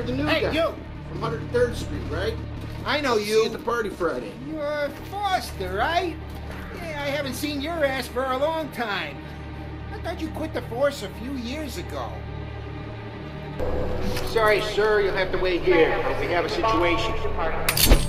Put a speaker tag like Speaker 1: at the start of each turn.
Speaker 1: the new
Speaker 2: Hey,
Speaker 1: guy.
Speaker 2: you!
Speaker 1: From 103rd Street, right?
Speaker 2: I know
Speaker 1: See you at
Speaker 2: you.
Speaker 1: the party Friday.
Speaker 2: You're Foster, right? Yeah, I haven't seen your ass for a long time. I thought you quit the force a few years ago.
Speaker 3: Sorry, sir, you'll have to wait here. We have a situation.